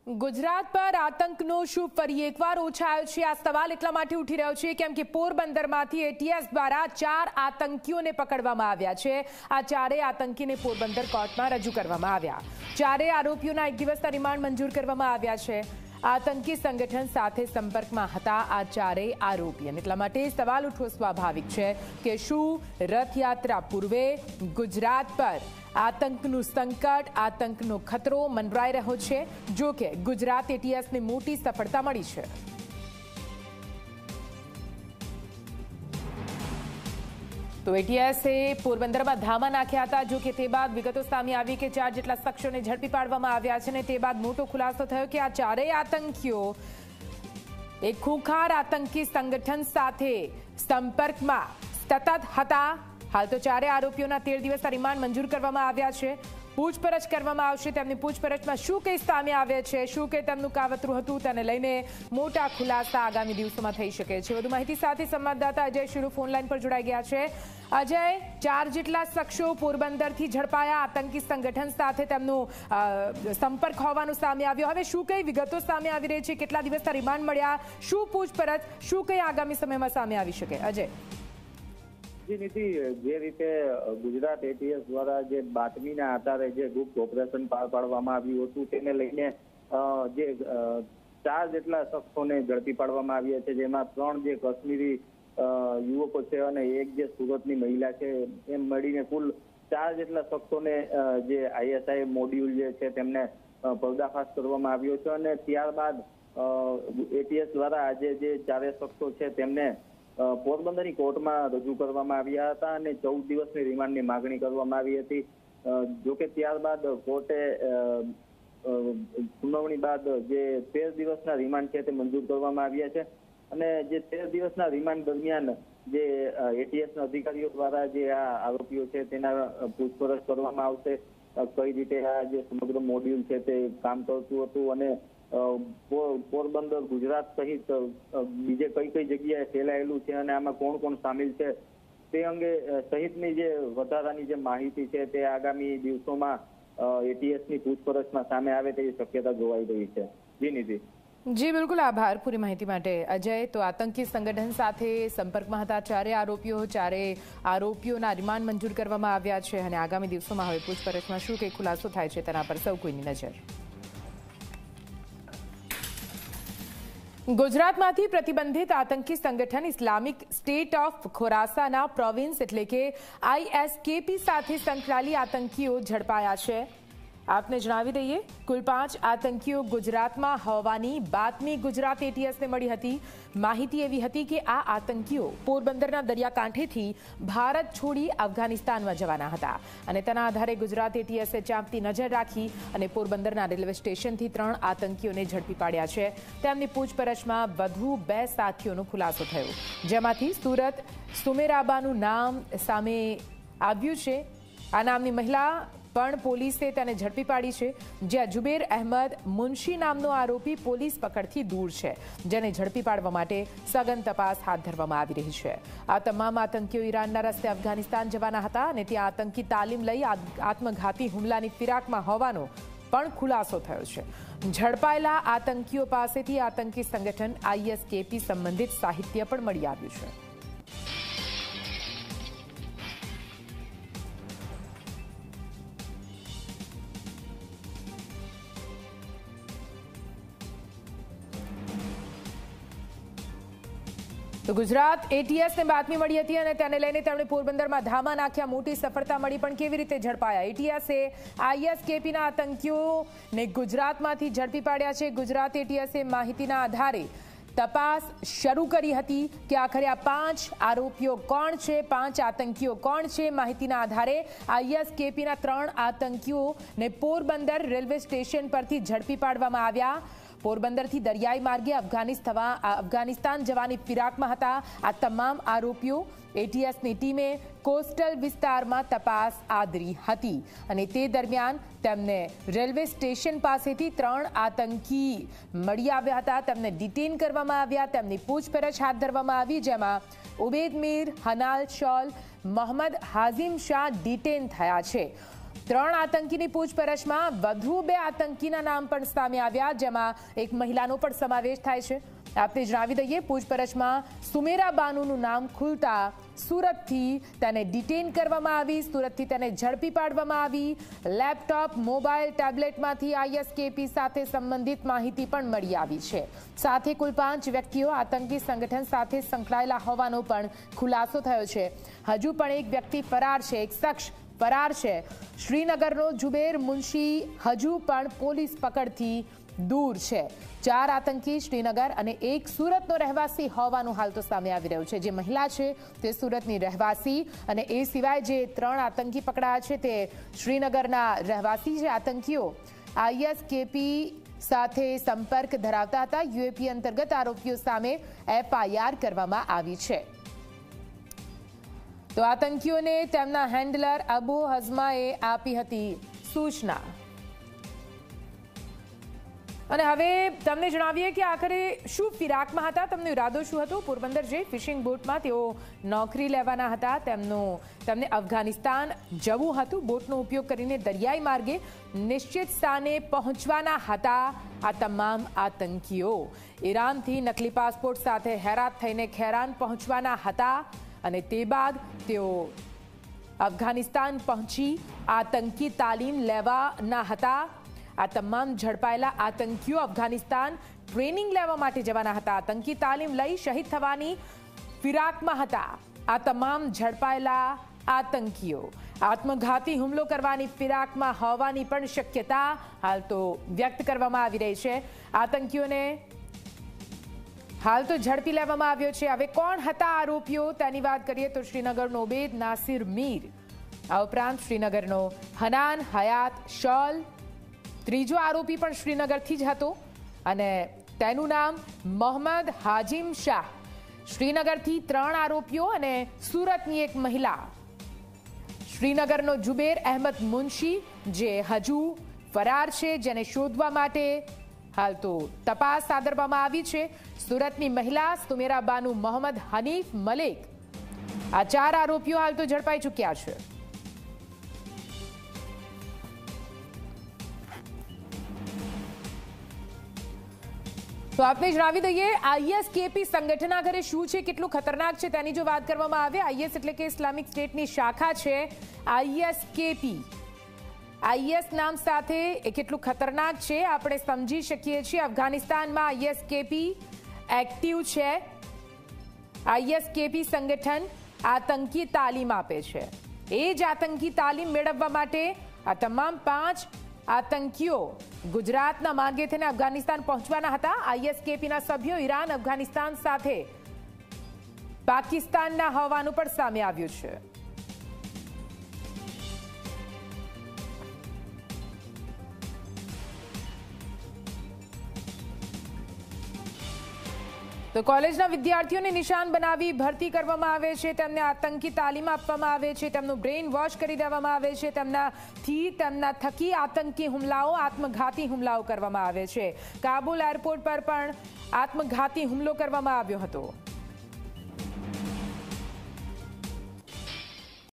ગુજરાત પર આતંકનો શું ફરી એકવાર ઉછાળ્યો છે? આ સવાલ એટલા માટે ઉઠી રહ્યો છે કેમ કે પોરબંદરમાંથી એટીએસ દ્વારા 4 આતંકીઓને પકડવામાં આવ્યા છે। આ ચારેય આતંકીને પોરબંદર કોર્ટમાં રજૂ કરવામાં આવ્યા। ચારેય આરોપીઓના 1 દિવસના રિમાન્ડ મંજૂર કરવામાં આવ્યા છે। આતંકી સંગઠન સાથે સંપર્કમાં હતા આ ચારેય આરોપી, અને એટલા માટે સવાલ ઉઠવો સ્વાભાવિક છે કે શું રથયાત્રા પૂર્વે ગુજરાત પર આતંકનું સંકટ, આતંકનો ખતરો મંડરાઈ રહ્યો છે? જો કે ગુજરાત એટીએસને મોટી સફળતા મળી છે। તો એટીએસે પોરબંદરમાં ધામા નાખ્યા હતા। જો કે તે બાદ વિગતો સામે આવી કે 4 જેટલા શખ્સોને ઝડપી પાડવામાં આવ્યા છે, અને તે બાદ મોટો ખુલાસો થયો કે આ ચારેય આતંકીઓ એક ખૂંખાર આતંકી સંગઠન સાથે સંપર્કમાં સતત હતા। હાલ તો ચારેય આરોપીઓના 13 દિવસના રિમાન્ડ મંજૂર કરવામાં આવ્યા છે। પૂછપરછ કરવામાં આવશે। તેમની પૂછપરછમાં શું કંઈ સામે આવે છે, શું કે તેમનું કાવતરું હતું, તેને લઈને મોટા ખુલાસા આગામી દિવસોમાં થઈ શકે છે। વધુ માહિતી સાથે સંવાદદાતા અજય શિરુ ફોનલાઈન પર જોડાઈ ગયા છે। અજય, 4 જેટલા શખ્સો પોરબંદરથી ઝડપાયા, આતંકી સંગઠન સાથે તેમનો સંપર્ક હોવાનું સામે આવ્યો। હવે શું કઈ વિગતો સામે આવી રહી છે? કેટલા દિવસના રિમાન્ડ મળ્યા? શું પૂછપરછ, શું કઈ આગામી સમયમાં સામે આવી શકે? અજય નીતિ, જે રીતે ગુજરાત એટીએસ દ્વારા જે બાતમીના આધારે જે ગુપ્ત ઓપરેશન પાર પાડવામાં આવ્યું હતું તેને લઈને જે 4 જેટલા શખ્સોને ઝડપી પાડવામાં આવ્યા છે, જેમાં 3 જે કાશ્મીરી યુવકો છે અને 1 જે સુરતની મહિલા છે, એમ મળીને કુલ 4 જેટલા શખ્સોને જે આઈએસઆઈ મોડ્યુલ જે છે તેમને પર્દાફાશ કરવામાં આવ્યો છે। અને ત્યારબાદ એટીએસ દ્વારા આજે જે 4 શખ્સો છે તેમને પોરબંદરની કોર્ટમાં રજૂ કરવામાં આવ્યા હતા અને 14 દિવસની રિમાન્ડની માગણી કરવામાં આવી હતી। જોકે ત્યારબાદ કોર્ટે સુનાવણી બાદ જે 13 દિવસના રિમાન્ડ છે તે મંજૂર કરવામાં આવ્યા છે, અને જે 13 દિવસના રિમાન્ડ દરમિયાન જે એટીએસના અધિકારીઓ દ્વારા જે આ આરોપીઓ છે તેના પૂછપરછ કરવામાં આવશે। કઈ રીતે આ જે સમગ્ર મોડ્યુલ છે તે કામ કરતું હતું અને પોરબંદર ગુજરાત સહિત બીજે કઈ જગ્યાએ ફેલાયેલું છે અને આમાં કોણ કોણ સામેલ છે તે અંગે સહિતની જે વધારાની જે માહિતી છે તે આગામી દિવસોમાં એટીએસની પૂછપરછમાં સામે આવે તેવી શક્યતા જોવાઈ રહી છે। જી નીતિ। જી બિલકુલ, આભાર પૂરી માહિતી માટે અજય। તો આતંકી સંગઠન સાથે સંપર્કમાં હતા ચારેય આરોપીઓના રિમાન્ડ મંજૂર કરવામાં આવ્યા છે, અને આગામી દિવસોમાં હવે પૂછપરછમાં શું કંઈ ખુલાસો થાય છે તેના પર સૌ કોઈની નજર। ગુજરાતમાંથી પ્રતિબંધિત આતંકી સંગઠન ઇસ્લામિક સ્ટેટ ઓફ ખોરાસાના પ્રોવિન્સ એટલે કે ISKP સાથે સંકળાયેલી આતંકીઓ ઝડપાયા છે। આપને જણાવી દઈએ, કુલ 5 આતંકીઓ ગુજરાતમાં હોવાની બાતમી ગુજરાત એટીએસને મળી હતી। માહિતી એવી હતી કે આ આતંકીઓ પોરબંદરના દરિયાકાંઠેથી ભારત છોડી અફઘાનિસ્તાનમાં જવાના હતા, અને તેના આધારે ગુજરાત એટીએસે ચાંપતી નજર રાખી અને પોરબંદરના રેલવે સ્ટેશનથી 3 આતંકીઓને ઝડપી પાડ્યા છે। તેમની પૂછપરછમાં વધુ 2 સાથીઓનો ખુલાસો થયો, જેમાંથી સુરત સુમેરાબાનું નામ સામે આવ્યું છે। આ નામની મહિલા પણ પોલીસે તેને ઝડપી પાડી છે, જ્યાં જુબેર અહેમદ મુનશી નામનો આરોપી પોલીસ પકડથી દૂર છે, જેને ઝડપી પાડવા માટે સઘન તપાસ હાથ ધરવામાં આવી રહી છે। આ તમામ આતંકીઓ ઈરાનના રસ્તે અફઘાનિસ્તાન જવાના હતા અને ત્યાં આતંકી તાલીમ લઈ આત્મઘાતી હુમલાની ફિરાકમાં હોવાનો પણ ખુલાસો થયો છે। ઝડપાયેલા આતંકીઓ પાસેથી આતંકી સંગઠન ISKP સંબંધિત સાહિત્ય પણ મળી આવ્યું છે। તો ગુજરાત એટીએસને બાતમી મળી હતી અને તેને લઈને તેમણે પોરબંદરમાં ધામા નાખ્યા। મોટી સફળતા મળી, પણ કેવી રીતે ઝડપાયા? એટીએસે ISKPના આતંકીઓને ગુજરાતમાંથી ઝડપી પાડ્યા છે। ગુજરાત એટીએસે માહિતીના આધારે તપાસ શરૂ કરી હતી કે આખરે આ 5 આરોપીઓ કોણ છે, 5 આતંકીઓ કોણ છે। માહિતીના આધારે ISKPના 3 આતંકીઓને પોરબંદર રેલવે સ્ટેશન પરથી ઝડપી પાડવામાં આવ્યા। પોરબંદરથી દરિયાઈ માર્ગે અફઘાનિસ્તાન જવાની ફિરાકમાં હતા આ તમામ આરોપીઓ। એટીએસની ટીમે કોસ્ટલ વિસ્તારમાં તપાસ આદરી હતી, અને તે દરમિયાન તેમને રેલવે સ્ટેશન પાસેથી 3 આતંકી મળી આવ્યા હતા। તેમને ડિટેન કરવામાં આવ્યા, તેમની પૂછપરછ હાથ ધરવામાં આવી, જેમાં ઉબેદ મીર, હનાલ શોલ, મોહમ્મદ હાઝિમ શાહ ડિટેન થયા છે। 3 આતંકીની પૂછપરછમાં વધુ 2 આતંકીના નામ પણ સામે આવ્યા, જેમાં એક મહિલાનો પણ સમાવેશ થાય છે. આપને જણાવી દઈએ, પૂછપરછમાં સુમેરા બાનુનું નામ ખુલતા સુરતથી તેને ડિટેન કરવામાં આવી, સુરતથી તેને ઝડપી પાડવામાં આવી. લેપટોપ, મોબાઈલ, ટેબ્લેટમાંથી ISKP સાથે સંબંધિત માહિતી પણ મળી આવી છે. સાથે કુલ 5 વ્યક્તિઓ આતંકી સંગઠન સાથે સંકળાયેલા હોવાનો પણ ખુલાસો થયો છે. હજુ પણ એક વ્યક્તિ ફરાર છે, એક શખ્સ ફરાર છે. શ્રીનગરનો જુબેર મુનશી હજુ પણ પોલીસ પકડથી દૂર છે. 4 આતંકી શ્રીનગર અને એક સુરતનો રહેવાસી હોવાનું હાલ તો સામે આવી રહ્યું છે. જે મહિલા છે તે સુરતની રહેવાસી અને એ સિવાય જે 3 આતંકી પકડાયા છે તે શ્રીનગરના રહેવાસી છે. આતંકીઓ ISKP સાથે સંપર્ક ધરાવતા હતા. UAP અંતર્ગત આરોપીઓ સામે FIR કરવામાં આવી છે. તો આતંકીઓને તેમના હેન્ડલર અબુ હઝમાએ આપી હતી સૂચના. અને હવે તમને જણાવીએ કે આખરે શું ફિરાકમાં હતા, તેમનો ઈરાદો શું હતો. પોરબંદર જે ફિશિંગ બોટમાં તેઓ નોકરી લેવાના હતા. તેમને અફઘાનિસ્તાન જવું હતું. બોટનો ઉપયોગ કરીને દરિયાઈ માર્ગે નિશ્ચિત સ્થાને પહોંચવાના હતા આ તમામ આતંકીઓ. ઈરાનથી નકલી પાસપોર્ટ સાથે હેરાત થઈને ખેરાન પહોંચવાના હતા અને તે બાદ તેઓ અફઘાનિસ્તાન પહોંચી આતંકી તાલીમ લેવાના હતા. આ તમામ ઝડપાયેલા આતંકીઓ અફઘાનિસ્તાન ટ્રેનિંગ લેવા માટે જવાના હતા. આતંકી તાલીમ લઈ શહીદ થવાની ફિરાકમાં હતા આ તમામ ઝડપાયેલા આતંકીઓ. આત્મઘાતી હુમલો કરવાની ફિરાકમાં હોવાની પણ શક્યતા હાલ તો વ્યક્ત કરવામાં આવી રહી છે. આતંકીઓને હાલ તો ઝડપી લેવામાં આવ્યો છે. હવે કોણ હતા આરોપીઓ તેની વાત કરીએ તો શ્રીનગરનો ઉબેદ નાસિર મીર, આ ઉપરાંત શ્રીનગરનો હનાન હયાત શોલ, ત્રીજો આરોપી પણ શ્રીનગરથી જ હતો અને તેનું નામ મોહમ્મદ હાજીમ શાહ. શ્રીનગરથી 3 આરોપીઓ અને સુરતની એક મહિલા. શ્રીનગરનો જુબેર અહેમદ મુનશી જે હજુ ફરાર છે, જેને શોધવા માટે હાલ તો તપાસ આદરવામાં આવી છે. સુરતની મહિલા સુમેરા બાનુ મોહમ્મદ હનીફ મલેક. આ 4 આરોપીઓ હાલ તો ઝડપાઈ ચૂક્યા છે. તો આપને જણાવી દઈએ ISKP સંગઠન આખરે શું છે, કેટલું ખતરનાક છે તેની જો વાત કરવામાં આવે. IS એટલે કે ઇસ્લામિક સ્ટેટની શાખા છે. ISKP IS નામ સાથે એ કેટલું ખતરનાક છે આપણે સમજી શકીએ છીએ. અફઘાનિસ્તાનમાં ISKP એક્ટિવ છે. ISKP સંગઠન આતંકી તાલીમ આપે છે. એ જ આતંકી તાલીમ મેળવવા માટે આ તમામ 5 આતંકીઓ ગુજરાતના માર્ગે થઈને અફઘાનિસ્તાન પહોંચવાના હતા. ISKPના સભ્યો ઈરાન, અફઘાનિસ્તાન સાથે પાકિસ્તાનના હોવાનું પણ સામે આવ્યું છે. તો કોલેજના વિદ્યાર્થીઓને નિશાન બનાવી ભરતી કરવામાં આવે છે. તેમને આતંકી તાલીમ આપવામાં આવે છે. તેમનું બ્રેઇન વોશ કરી દેવામાં આવે છે. તેમના થકી આતંકી હુમલાઓ, આત્મઘાતી હુમલાઓ કરવામાં આવે છે. કાબુલ એરપોર્ટ પર પણ આત્મઘાતી હુમલો કરવામાં આવ્યો હતો.